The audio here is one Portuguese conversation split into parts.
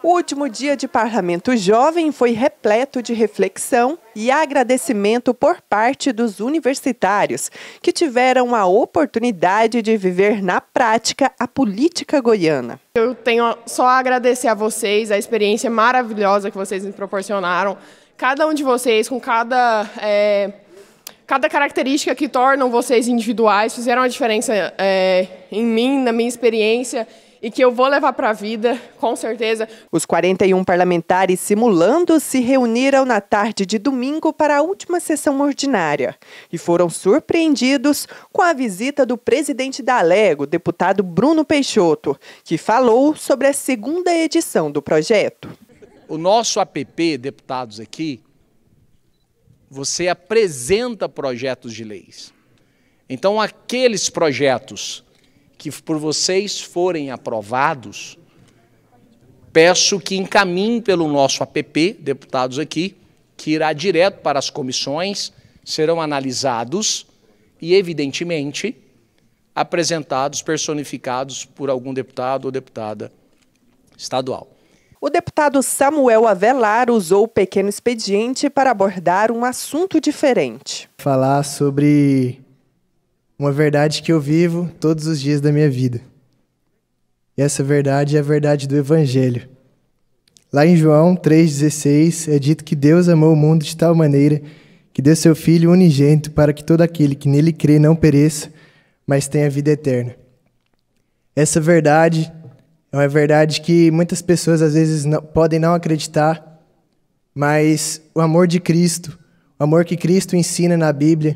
O último dia de Parlamento Jovem foi repleto de reflexão e agradecimento por parte dos universitários, que tiveram a oportunidade de viver na prática a política goiana. Eu tenho só a agradecer a vocês, a experiência maravilhosa que vocês me proporcionaram. Cada um de vocês, com cada característica que tornam vocês individuais, fizeram a diferença em mim, na minha experiência, e que eu vou levar para a vida, com certeza. Os 41 parlamentares simulandos se reuniram na tarde de domingo para a última sessão ordinária e foram surpreendidos com a visita do presidente da Alego, deputado Bruno Peixoto, que falou sobre a segunda edição do projeto. O nosso APP, deputados aqui, você apresenta projetos de leis. Então, aqueles projetos que por vocês forem aprovados, peço que encaminhem pelo nosso APP, deputados aqui, que irá direto para as comissões, serão analisados e, evidentemente, apresentados, personificados por algum deputado ou deputada estadual. O deputado Samuel Avelar usou o pequeno expediente para abordar um assunto diferente. Falar sobre uma verdade que eu vivo todos os dias da minha vida. E essa verdade é a verdade do Evangelho. Lá em João 3,16 é dito que Deus amou o mundo de tal maneira que deu seu Filho unigênito para que todo aquele que nele crê não pereça, mas tenha vida eterna. Essa verdade é uma verdade que muitas pessoas às vezes podem não acreditar, mas o amor de Cristo, o amor que Cristo ensina na Bíblia,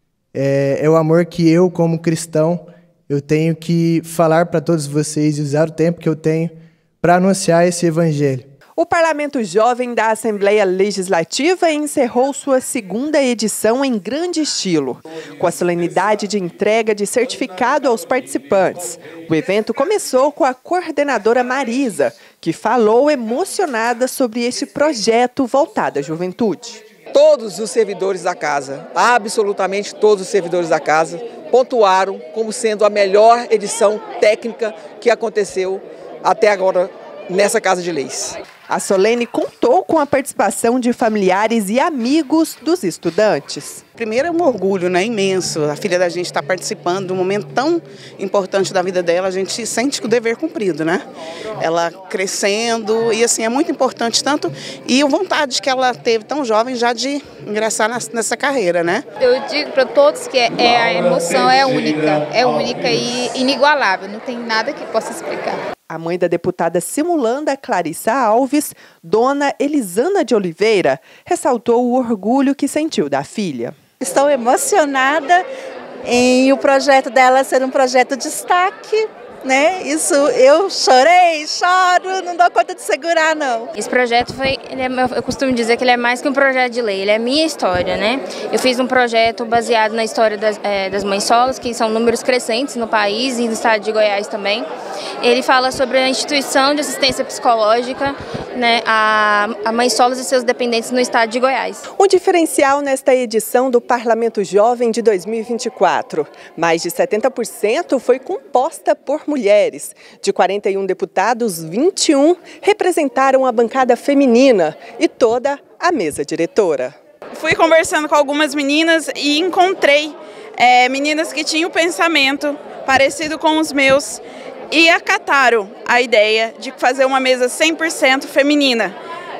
é o amor que eu, como cristão, eu tenho que falar para todos vocês e usar o tempo que eu tenho para anunciar esse evangelho. O Parlamento Jovem da Assembleia Legislativa encerrou sua segunda edição em grande estilo, com a solenidade de entrega de certificado aos participantes. O evento começou com a coordenadora Marisa, que falou emocionada sobre este projeto voltado à juventude. Todos os servidores da casa, absolutamente todos os servidores da casa, pontuaram como sendo a melhor edição técnica que aconteceu até agora nessa Casa de Leis. A solene contou com a participação de familiares e amigos dos estudantes. Primeiro é um orgulho, né, imenso. A filha da gente está participando de um momento tão importante da vida dela, a gente sente que o dever cumprido, né? Ela crescendo e assim é muito importante tanto e a vontade que ela teve tão jovem já de ingressar nessa carreira, né? Eu digo para todos que a emoção é única e inigualável, não tem nada que possa explicar. A mãe da deputada simulanda Clarissa Alves, dona Elisana de Oliveira, ressaltou o orgulho que sentiu da filha. Estou emocionada em o projeto dela ser um projeto de destaque, né? Isso eu chorei, choro, não dou conta de segurar, não. Esse projeto eu costumo dizer que ele é mais que um projeto de lei, ele é minha história, né? Eu fiz um projeto baseado na história das mães solos, que são números crescentes no país e no estado de Goiás também. Ele fala sobre a instituição de assistência psicológica, né, a mães solos e seus dependentes no estado de Goiás. Um diferencial nesta edição do Parlamento Jovem de 2024. Mais de 70% foi composta por mulheres. De 41 deputados, 21 representaram a bancada feminina e toda a mesa diretora. Fui conversando com algumas meninas e encontrei meninas que tinham pensamento parecido com os meus e acataram a ideia de fazer uma mesa 100% feminina.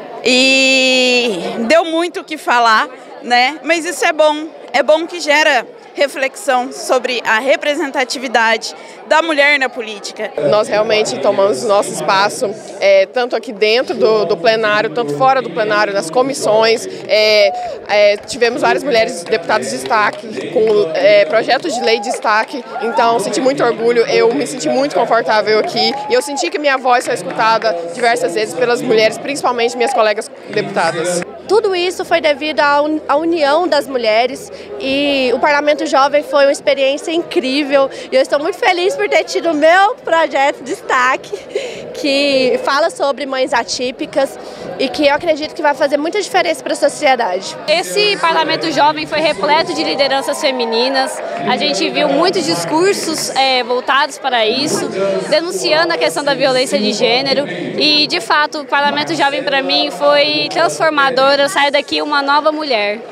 E deu muito o que falar, né? Mas isso é bom que gera reflexão sobre a representatividade da mulher na política. Nós realmente tomamos nosso espaço, tanto aqui dentro do plenário, tanto fora do plenário, nas comissões. Tivemos várias mulheres deputadas de destaque, com projetos de lei de destaque, então senti muito orgulho, eu me senti muito confortável aqui e eu senti que minha voz foi escutada diversas vezes pelas mulheres, principalmente minhas colegas deputadas. Tudo isso foi devido à união das mulheres e o Parlamento Jovem foi uma experiência incrível e eu estou muito feliz por ter tido o meu projeto de destaque que fala sobre mães atípicas e que eu acredito que vai fazer muita diferença para a sociedade. Esse Parlamento Jovem foi repleto de lideranças femininas, a gente viu muitos discursos voltados para isso, denunciando a questão da violência de gênero e, de fato, o Parlamento Jovem para mim foi transformador, eu saio daqui uma nova mulher.